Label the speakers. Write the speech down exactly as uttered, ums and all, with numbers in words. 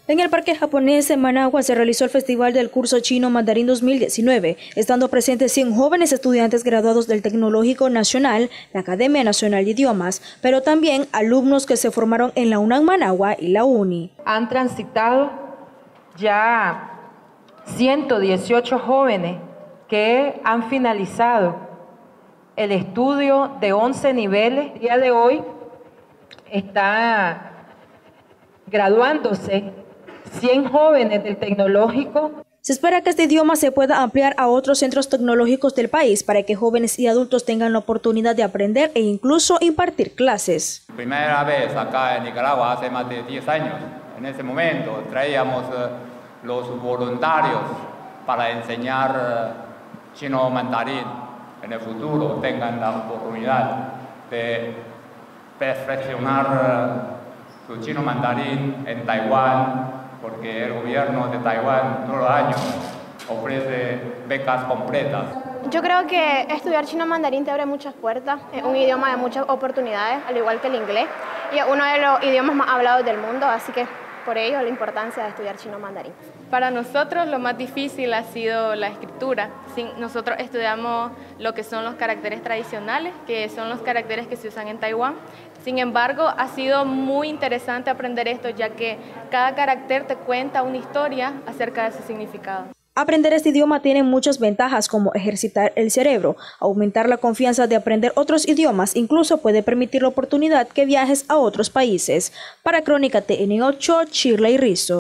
Speaker 1: En el Parque Japonés de Managua se realizó el Festival del Curso Chino Mandarín dos mil diecinueve, estando presentes cien jóvenes estudiantes graduados del Tecnológico Nacional, la Academia Nacional de Idiomas, pero también alumnos que se formaron en la UNAM Managua y la UNI.
Speaker 2: Han transitado ya ciento dieciocho jóvenes que han finalizado el estudio de once niveles. El día de hoy está graduándose cien jóvenes del tecnológico.
Speaker 1: Se espera que este idioma se pueda ampliar a otros centros tecnológicos del país para que jóvenes y adultos tengan la oportunidad de aprender e incluso impartir clases.
Speaker 3: Primera vez acá en Nicaragua hace más de diez años. En ese momento traíamos uh, los voluntarios para enseñar uh, chino mandarín. En el futuro tengan la oportunidad de perfeccionar uh, su chino mandarín en Taiwán, porque el gobierno de Taiwán todos los años ofrece becas completas.
Speaker 4: Yo creo que estudiar chino mandarín te abre muchas puertas, es un idioma de muchas oportunidades, al igual que el inglés, y es uno de los idiomas más hablados del mundo, así que por ello la importancia de estudiar chino mandarín.
Speaker 5: Para nosotros lo más difícil ha sido la escritura. Nosotros estudiamos lo que son los caracteres tradicionales, que son los caracteres que se usan en Taiwán. Sin embargo, ha sido muy interesante aprender esto, ya que cada carácter te cuenta una historia acerca de su significado.
Speaker 1: Aprender este idioma tiene muchas ventajas, como ejercitar el cerebro, aumentar la confianza de aprender otros idiomas, incluso puede permitir la oportunidad que viajes a otros países. Para Crónica T N ocho, Shirley Rizzo.